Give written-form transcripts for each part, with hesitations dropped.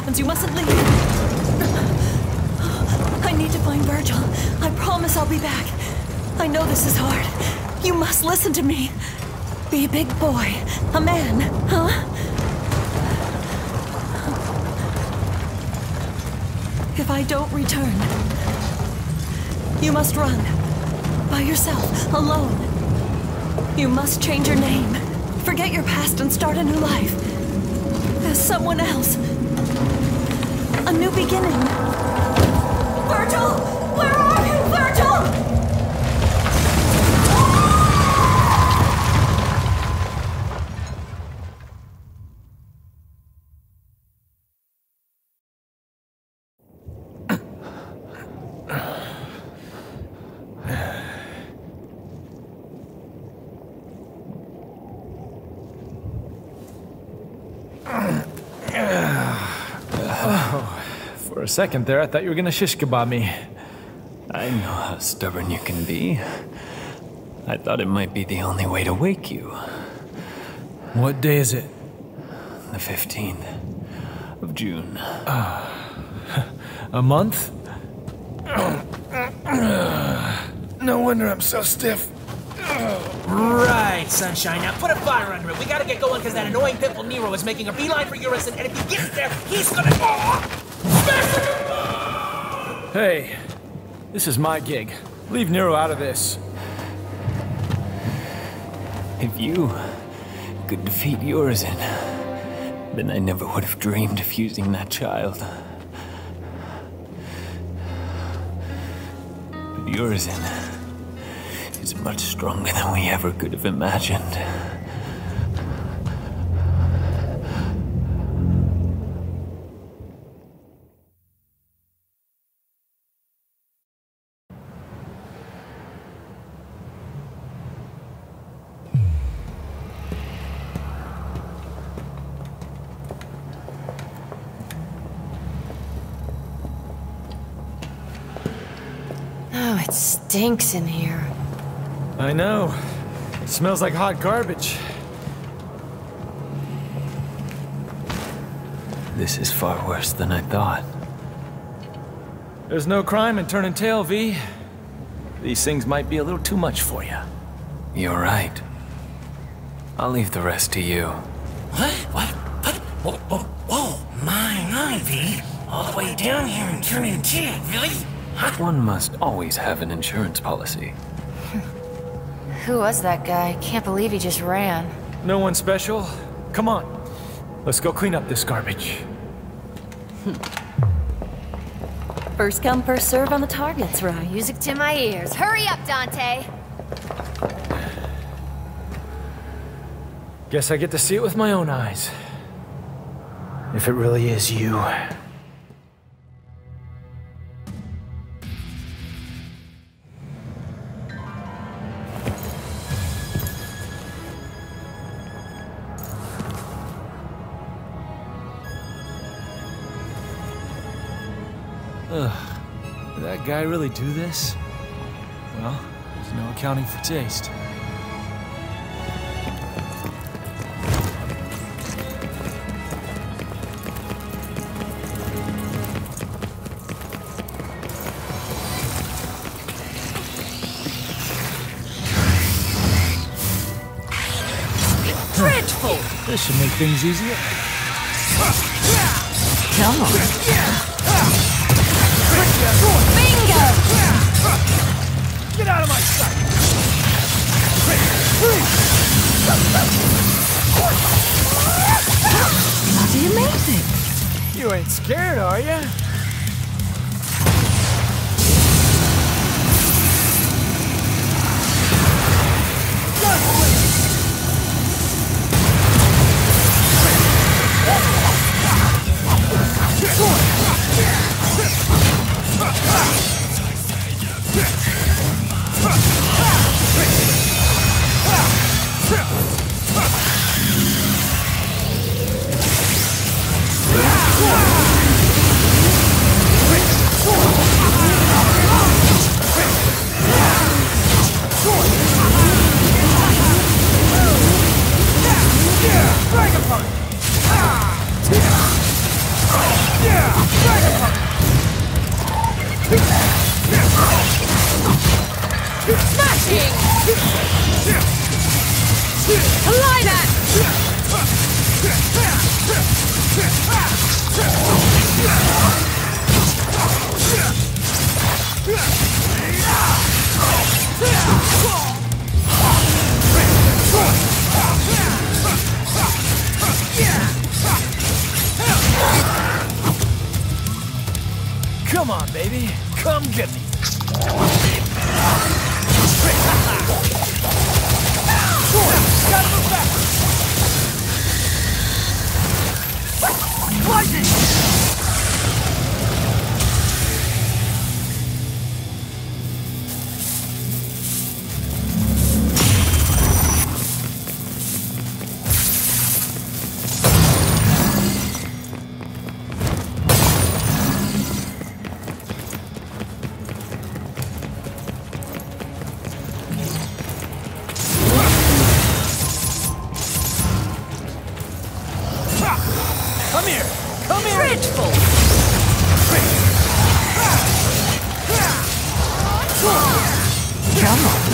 You mustn't leave. I need to find Virgil. I promise I'll be back. I know this is hard. You must listen to me. Be a big boy. A man, huh? If I don't return, you must run. By yourself, alone. You must change your name. Forget your past and start a new life. As someone else. A new beginning. Virgil! Where are you, Virgil? For a second there, I thought you were gonna shish kebab me. I know how stubborn you can be. I thought it might be the only way to wake you. What day is it? The 15th of June. A month? No wonder I'm so stiff. Right, Sunshine. Now put a fire under it. We gotta get going because that annoying pimple Nero is making a beeline for Urizen, and if he gets there, he's gonna... Hey, this is my gig. Leave Nero out of this. If you could defeat Urizen, then I never would have dreamed of fusing that child. But Urizen is much stronger than we ever could have imagined. Oh, it stinks in here. I know. It smells like hot garbage. This is far worse than I thought. There's no crime in turning tail, V. These things might be a little too much for you. You're right. I'll leave the rest to you. What? Whoa, my, V. All the way down here and turning tail, really? One must always have an insurance policy. Who was that guy? Can't believe he just ran. No one special? Come on. Let's go clean up this garbage. First come, first serve on the targets, right? Music to my ears. Hurry up, Dante! Guess I get to see it with my own eyes. If it really is you. Ugh. Did that guy really do this? Well, there's no accounting for taste. Dreadful! This should make things easier. Come on. Bingo! Get out of my sight! Bloody amazing! You ain't scared, are you? Smashing! Collide that! Come on, baby. Come get me. Gotta move back. Lightning! Come here! Come here! Dreadful! Come on.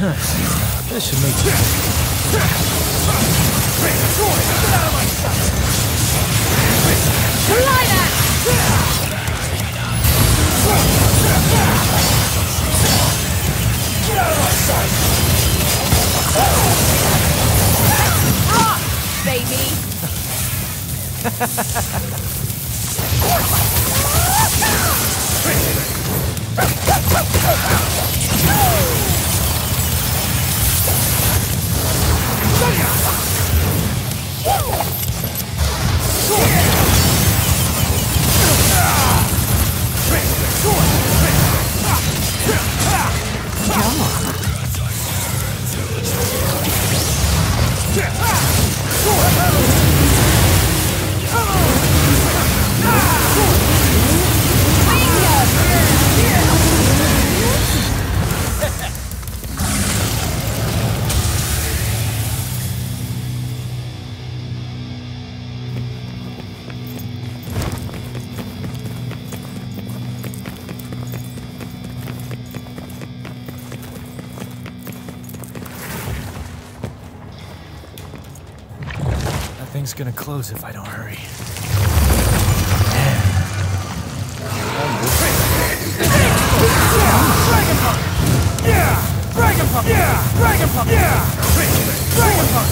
This should make sense. That thing's gonna close if I don't hurry. Dragon Pump! Yeah! Dragon Pump! Yeah! Dragon Pump! Yeah! Dragon Pump!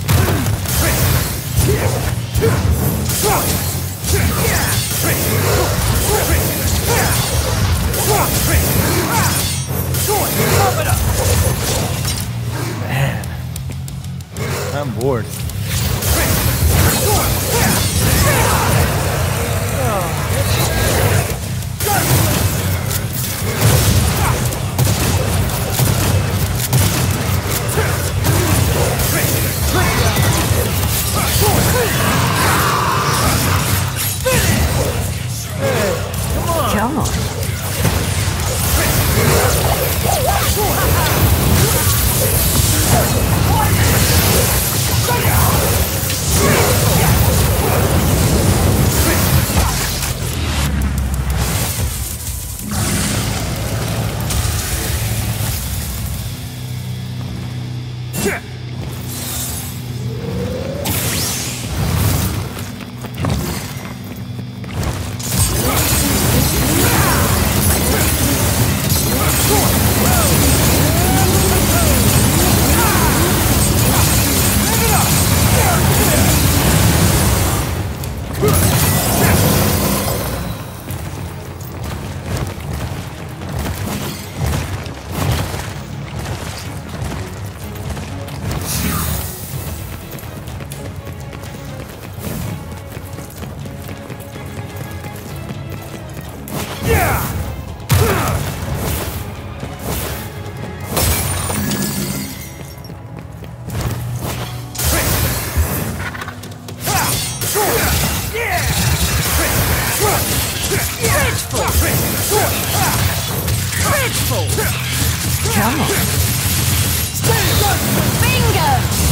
Pump it up! Man, I'm bored. Come on. Come on. Bingo!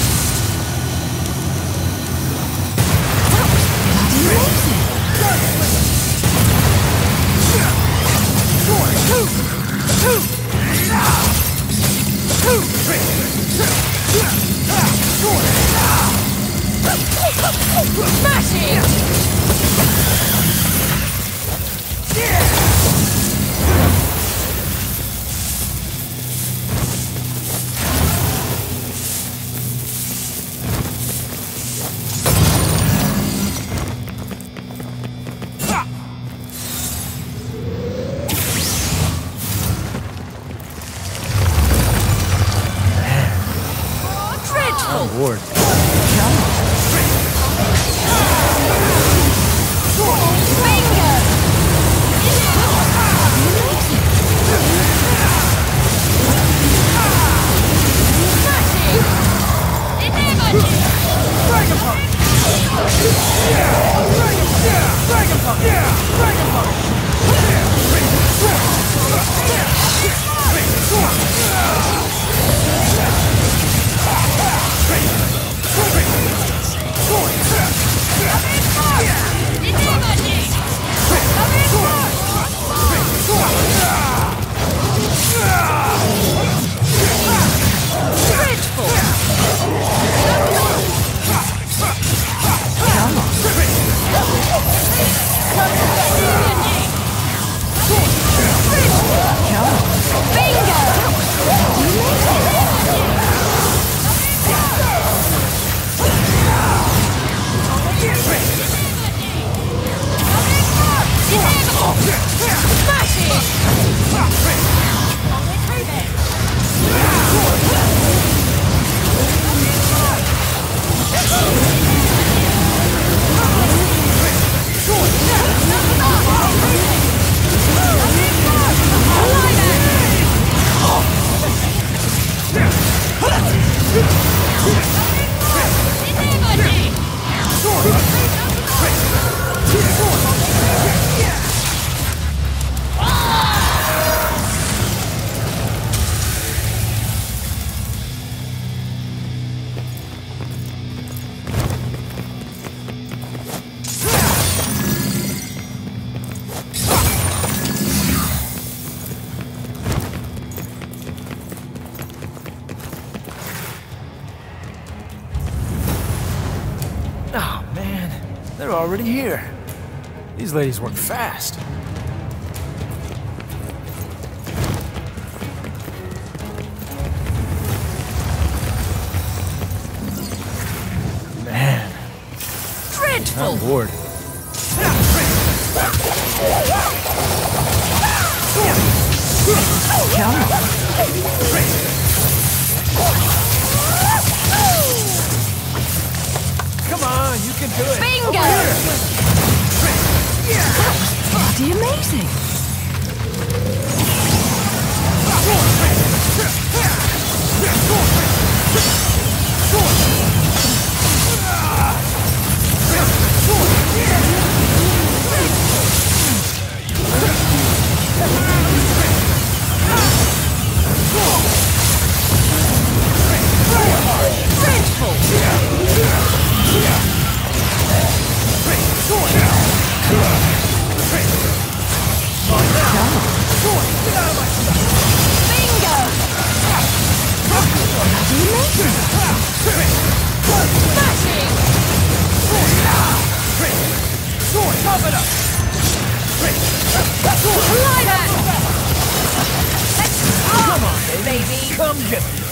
Smash it! I'm bored. You're already here. These ladies work fast. Man, Dreadful! I'm bored. Come on. Come on, you can do it. Bingo! Bloody amazing! Come get me.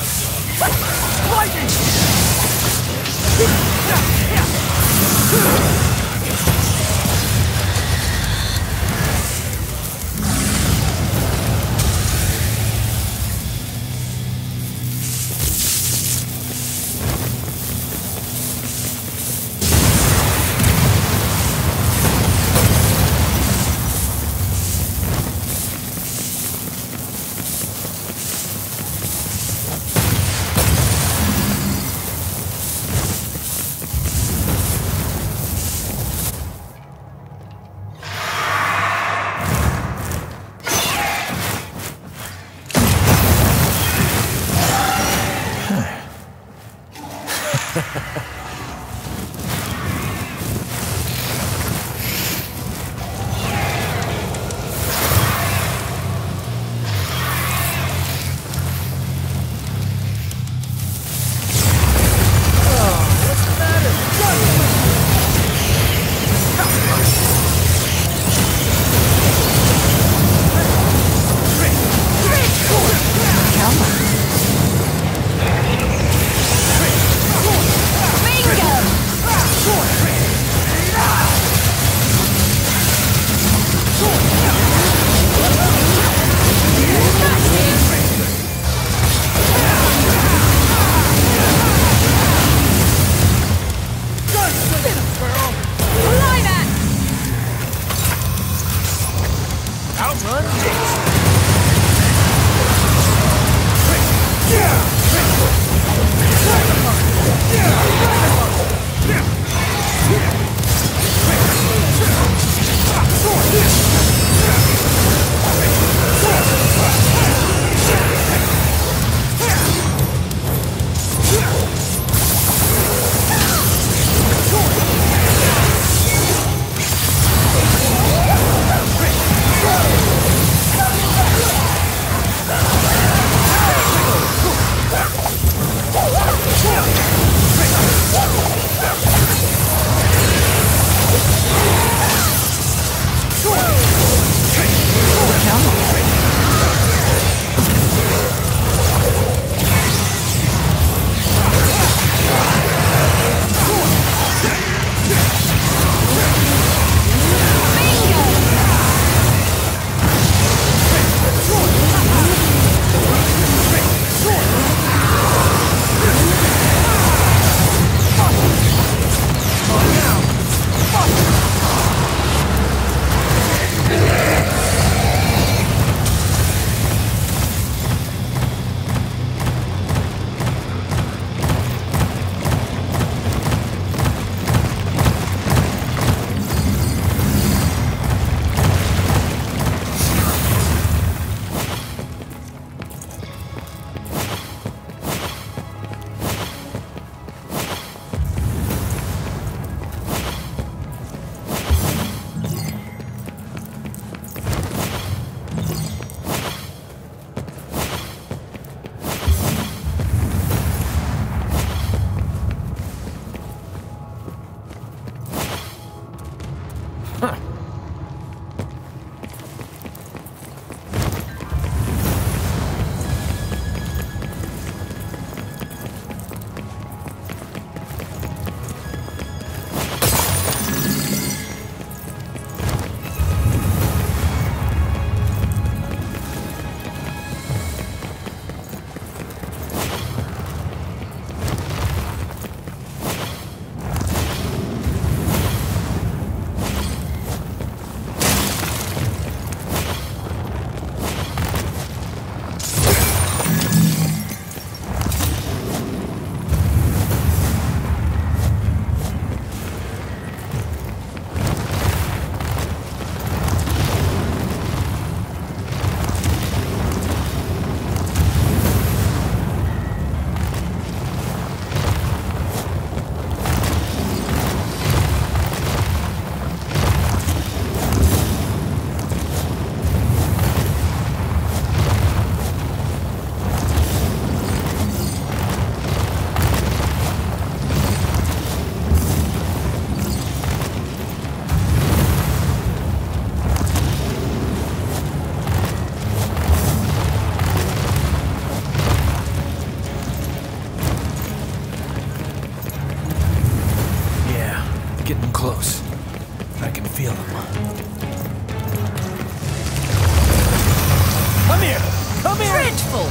careful!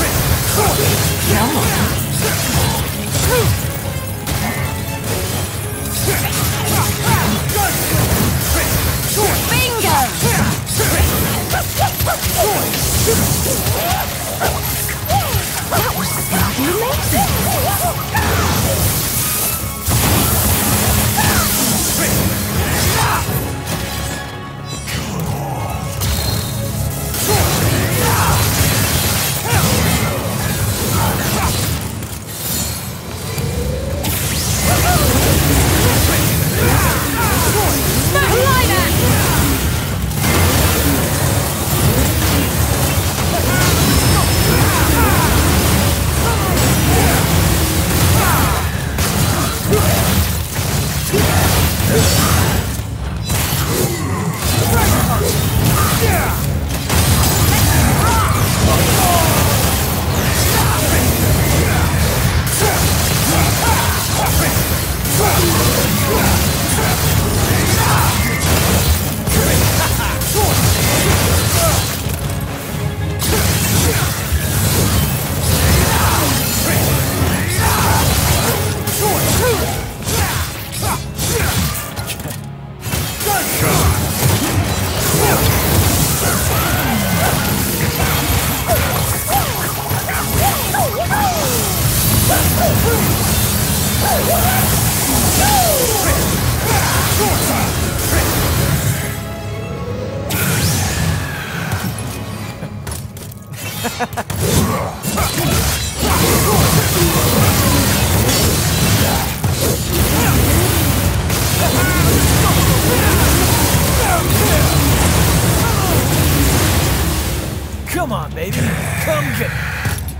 Come on, baby. Come get it.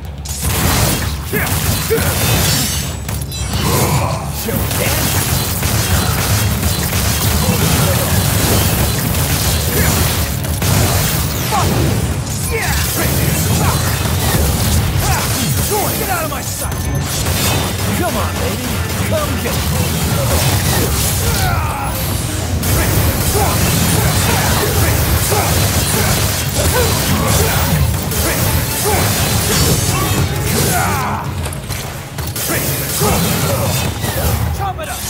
Show dance. Get out of my sight! Come on, baby. Come get it. Chop it up!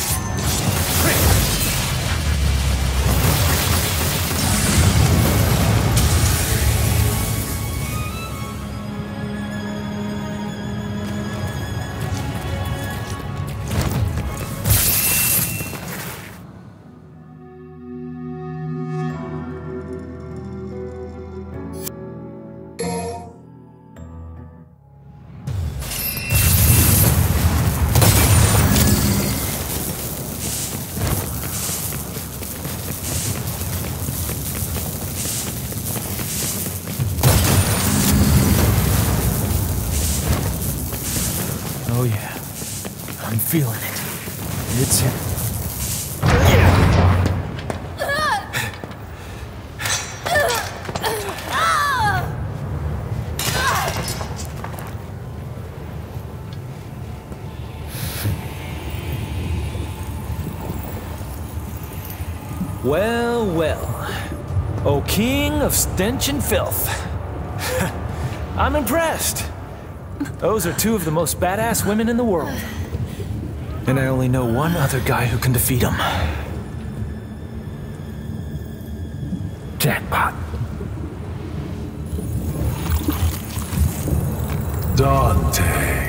Oh yeah. I'm feeling it. It's him. Well, well. O king of stench and filth. I'm impressed. Those are two of the most badass women in the world. And I only know one other guy who can defeat them. Jackpot. Dante.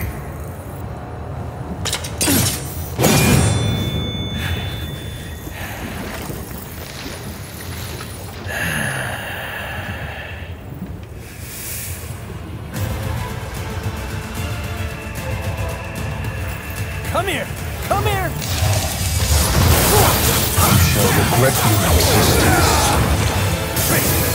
Come here! Come here! You shall regret your existence.